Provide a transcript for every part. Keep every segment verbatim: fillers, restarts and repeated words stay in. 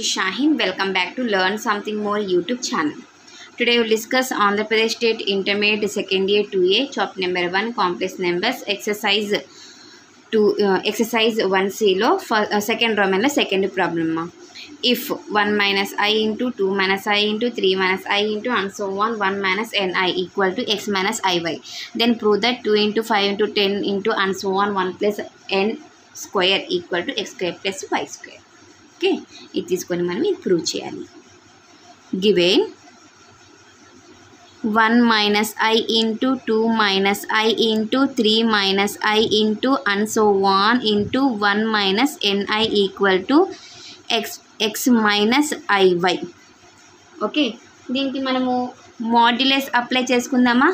is Shaheen. Welcome back to Learn Something More YouTube channel. Today we will discuss Andhra Pradesh State Intermediate Second Year two A, chapter number one, complex numbers, exercise two, uh, exercise one C lo for uh, second Roman second problem. If one minus I into two minus I into three minus I into and so on one minus ni equal to x minus iy, then prove that two into five into ten into and so on one plus n square equal to x square plus y square. Okay, it is going to prove cheyali. Given one minus I into two minus I into three minus I into and so on into one minus ni equal to x x minus iy. Okay, దీనికి మనము modulus apply చేసుకుందామా?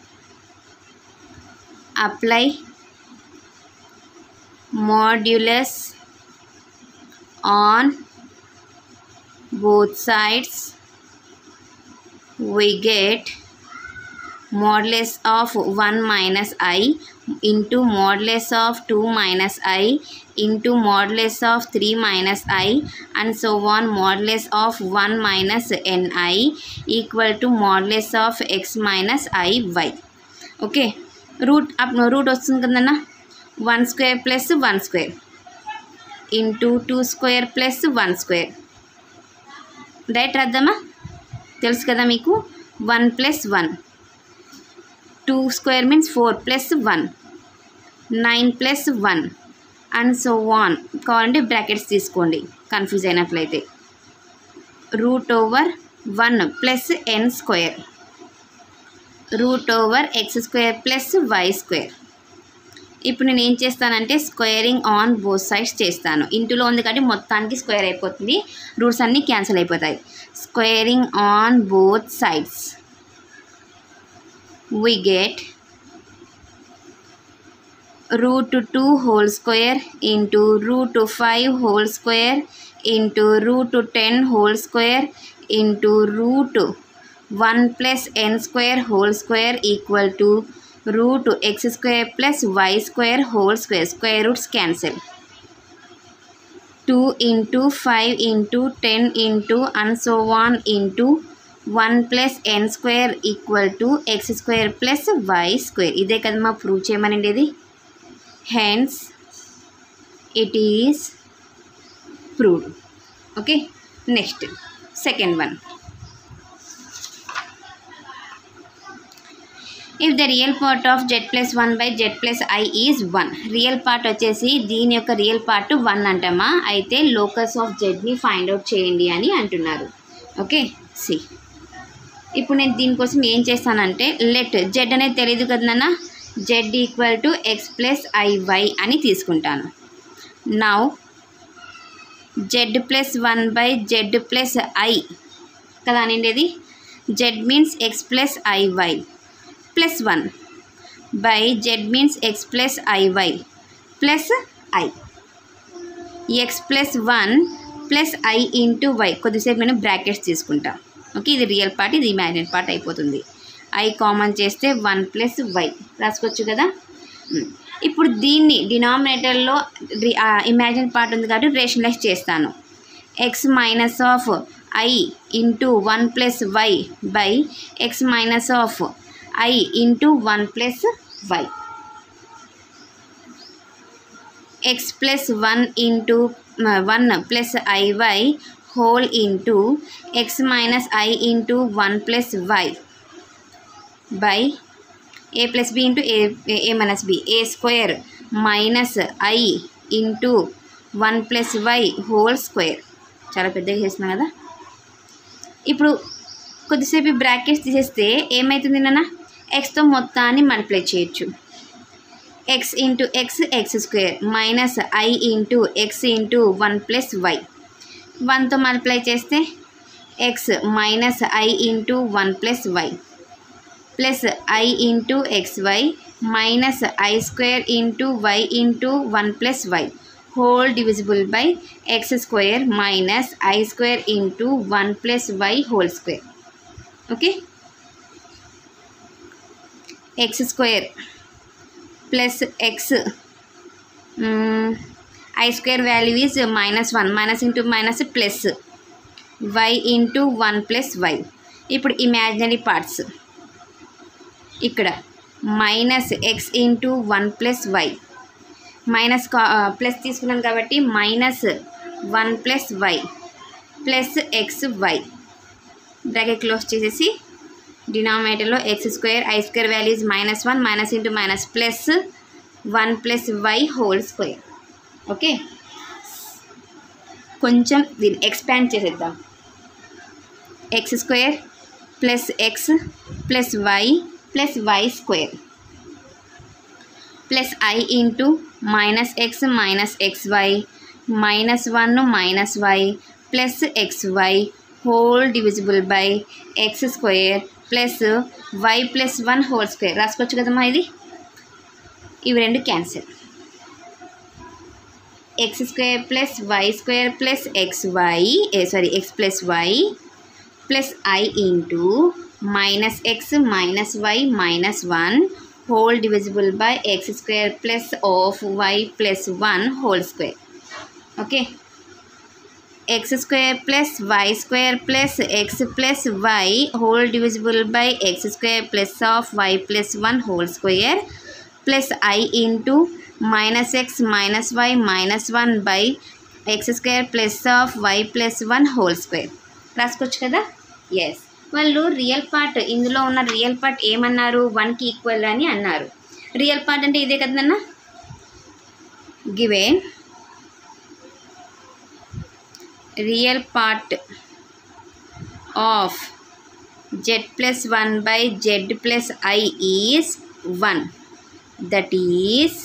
Apply modulus on both sides. we get modulus of one minus I into modulus of two minus I into modulus of three minus I and so on modulus of one minus ni equal to modulus of x minus iy. Okay, root up no root వస్తుంది కదన్నా, one square plus one square into two square plus one square. Right రాద్దామా? తెలుసు కదా మీకు, one plus one, two square means four plus one, nine plus one and so one. కావాలంటే brackets తీసుకోండి confuse అయినట్లయితే. Root over one plus n square, root over x square plus y square. ఇప్పుడు నేను ఏం చేస్తానంటే స్క్వేరింగ్ ఆన్ బోత్ సైడ్స్ చేస్తాను. ఇంటిలో ఉంది కాబట్టి మొత్తానికి స్క్వేర్ అయిపోతుంది, రూట్స్ అన్నీ క్యాన్సిల్ అయిపోతాయి. Squaring on both sides we get root two whole square into root five whole square into root ten whole square into root one plus n square whole square equal to root x square plus y square whole square. Square roots cancel. two into five into ten into and so on into one plus n square equal to x square plus y square. ఇదే కదా మా prove చేయమనేది. Hence it is proved. Okay, next second one. If the real part of z plus one by z plus i is one. Real part వచ్చేసి దీని యొక్క real part one అంటామా, అయితే locus of జెడ్ని ఫైండ్ అవుట్ చేయండి అని అంటున్నారు. Okay, C ఇప్పుడు నేను దీనికోసం ఏం చేస్తానంటే లెట్ జెడ్ అనేది తెలియదు కదన్నా, z equal to x plus i y అని తీసుకుంటాను. Now z plus one by z plus i కదా అనేది, z means x plus i y plus one by z means x plus i y plus i. X plus one plus i into y. కొద్దిసేపు నేను brackets తీసుకుంటా. Okay, ఇది real part, ఇది imaginary part అయిపోతుంది. I common చేస్తే one plus y రాసుకోవచ్చు కదా. ఇప్పుడు దీన్ని డినామినేటర్లో ఇమాజినరీ పార్ట్ ఉంది కాబట్టి రేషనలైజ్ చేస్తాను. X minus of i into one plus y by x minus of i into one plus y. X plus one into one plus i y whole into x minus I into one plus y by a plus b into a, a, a minus b, a square minus I into one plus y whole square. చాలా పెద్దగా చేస్తున్నా కదా. ఇప్పుడు కొద్దిసేపు brackets తీసేస్తే ఏమవుతుంది నాన్న, ఎక్స్తో మొత్తాన్ని మల్టిప్లై చేయొచ్చు. X into x x square minus i into x into one plus y. వన్తో మల్టిప్లై చేస్తే x minus i into one plus y plus i into x y minus i square into y into one plus y whole divisible by x square minus i square into one plus y whole square. Okay, x square plus x I square value is minus one, minus into minus plus y into one plus y. ఇప్పుడు imaginary parts ఇక్కడ minus x into one plus y, minus plus తీసుకున్నాం కాబట్టి minus one plus y plus x y, bracket close చేసేసి డినామినేటర్లో x square i square value is minus one, minus into minus plus one plus y whole square. Okay, కొంచెం దీన్ని expand చేసేద్దాం. X square plus x plus y plus y square plus i into minus x minus x y minus one minus y plus x y whole divisible by x square plus y plus one whole square. రాసుకోవచ్చు కదమ్మా, ఇది ఇవి రెండు cancel. X square plus y square plus x y sorry x plus y plus i into minus x minus y minus one whole divisible by x square plus of y plus one whole square. Okay, x square plus y square plus x plus y whole divisible by x square plus of y plus one whole square plus i into minus x minus y minus one by x square plus of y plus one whole square. రాసుకోవచ్చు కదా. Yes, వాళ్ళు real part, ఇందులో ఉన్న real part ఏమన్నారు, వన్కి equal అని అన్నారు. Real part అంటే ఇదే కదన్నా. Given real part of z plus one by z plus i is one, that is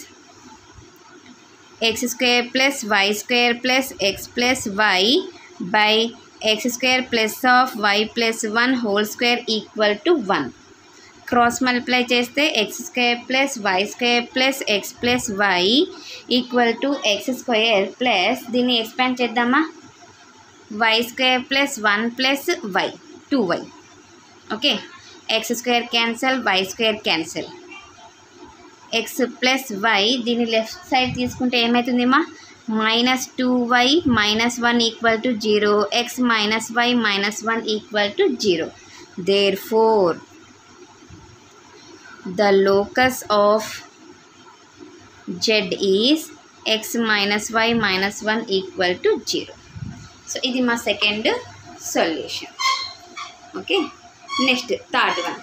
x square plus y square plus x plus y by x square plus of y plus one whole square equal to one. Cross multiply చేస్తే x square plus y square plus x plus y equal to x square plus దీన్ని expand చేద్దామా, y square plus one plus y, two y. Okay, x square cancel, y square cancel, x plus y దీన్ని left side తీసుకుంటే ఏమవుతుందేమా, minus two y minus one equal to zero, x minus y minus one equal to zero. Therefore the locus of z is x minus y minus one equal to zero. So ఇది మా second solution. Okay, next third one.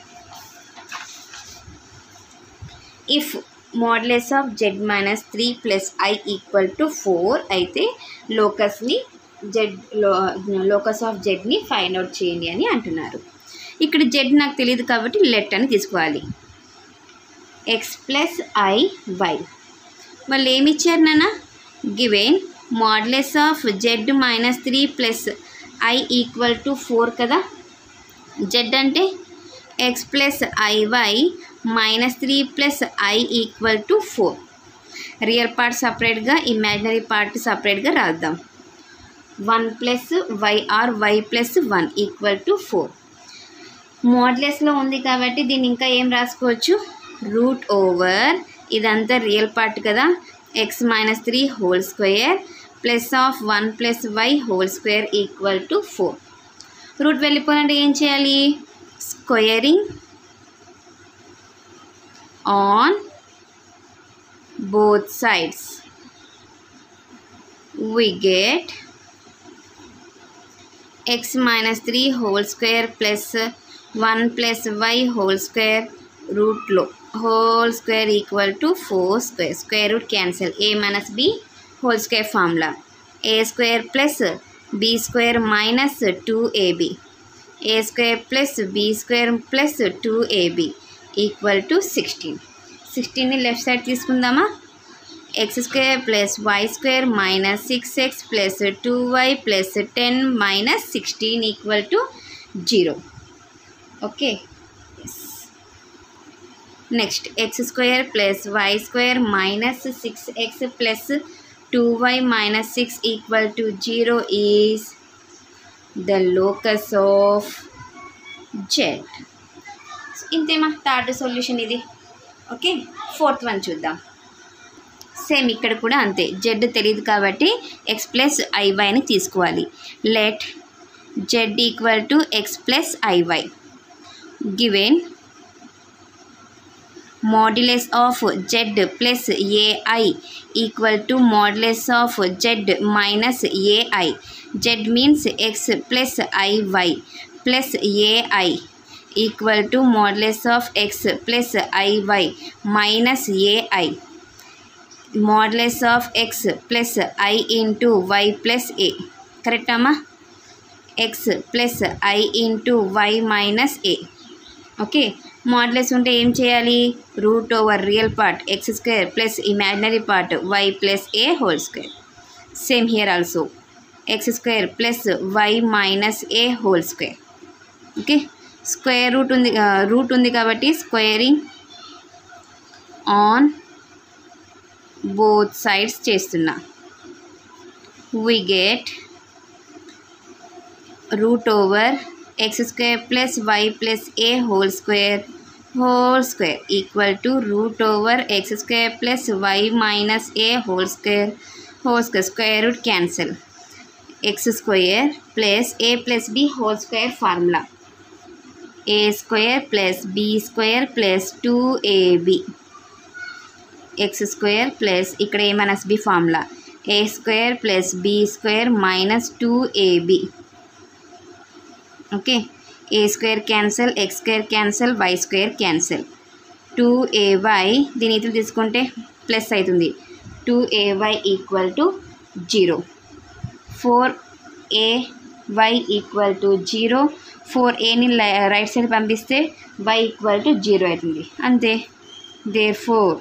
If modulus of z minus three plus i equal to four అయితే లోకస్ని z లో locus of జెడ్ని find out చేయండి అని అంటున్నారు. ఇక్కడ జెడ్ నాకు తెలియదు కాబట్టి లెట్ అని తీసుకోవాలి. ఎక్స్ ప్లస్ ఐ వై, వాళ్ళు ఏమి ఇచ్చారు నాన్న, given modulus of z minus three plus i equal to four కదా. జెడ్ అంటే x plus i y minus three plus i equal to four. Real part సపరేట్గా, ఇమాజినరీ పార్ట్ సపరేట్గా రాద్దాం. One plus y or y plus one equal to four. మోడ్యులస్లో ఉంది కాబట్టి దీన్ని ఇంకా ఏం రాసుకోవచ్చు, రూట్ ఓవర్ ఇదంతా రియల్ పార్ట్ కదా, x minus three whole square plus of one plus y whole square equal to four. Root వెళ్ళిపోవాలంటే ఏం చేయాలి, squaring on both sides we get x minus three whole square plus one plus y whole square root low whole square equal to four square. Square root cancel, a minus b whole square formula, a square plus b square minus two a b, a square plus b square plus two a b equal to sixteen. సిక్స్టీన్ని left side తీసుకుందామా, x square plus y square minus six x plus two y plus ten minus sixteen equal to zero. Okay, next x square plus y square minus six x plus two y minus six equal to zero is the locus of z. ఇంతేమా third solution ఇది. Okay, fourth one చూద్దాం. Same ఇక్కడ కూడా అంతే, Z తెలియదు కాబట్టి X plus ఐవైని తీసుకోవాలి. Let z equal to x plus iy. Given modulus of z plus ai equal to modulus of z minus ai. Z means x plus iy plus ai equal to modulus of x plus iy minus ai. Modulus of x plus I into y plus a. Correct amma? X plus I into y minus a. Okay. Modulus ఉంటే ఏం చేయాలి? Root over real part x square plus imaginary part y plus a whole square. Same here also x square plus y minus a whole square. Okay, square root ఉంది root ఉంది కాబట్టి squaring on both sides చేస్తున్నా. we get root over x square plus y plus a whole square whole square equal to root over x square plus y minus a whole square whole square. Square root cancel. X square plus a plus b whole square formula. A square plus b square plus two a b. X square plus ఇక్కడ a minus b formula. A square plus b square minus two a b. Okay, a square cancel, x square cancel, y square cancel. two a y దీని ఇతలు తీసుకుంటే plus అవుతుంది. two a y equal to zero. four a y equal to zero. Four ఏని right side పంపిస్తే y equal to zero అవుతుంది. అంతే. Therefore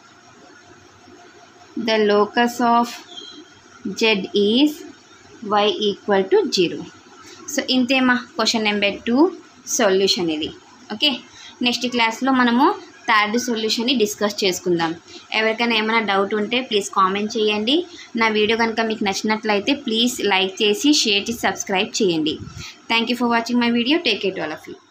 the locus of z is y equal to zero. So ఇంతేమా question number two solution ఇది. Okay, next క్లాస్లో మనము third సొల్యూషన్ని discuss చేసుకుందాం. ఎవరికైనా ఏమైనా డౌట్ ఉంటే ప్లీజ్ కామెంట్ చేయండి. నా వీడియో కనుక మీకు నచ్చినట్లయితే ప్లీజ్ లైక్ చేసి షేర్ చేసి సబ్స్క్రైబ్ చేయండి. Thank you for watching my video. Take care to all of you.